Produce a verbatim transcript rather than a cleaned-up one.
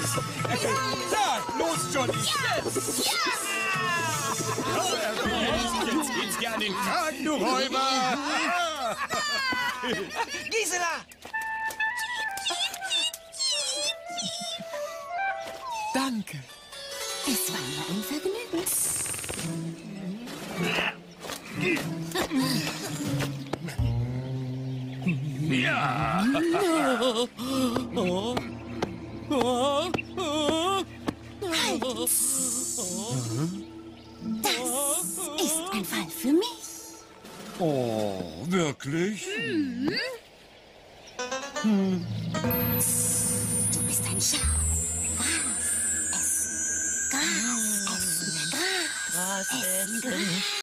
Ja, los, Johnny. Jetzt geht's dir an den Kragen, du Räuber! Gisela! Danke. Es war mir ein Vergnügen. Ja! Halt! Das ist ein Fall für mich. Oh, wirklich? Mhm. Du bist ein Schaf. Gras essen. Gras essen. Gras essen. Gras essen.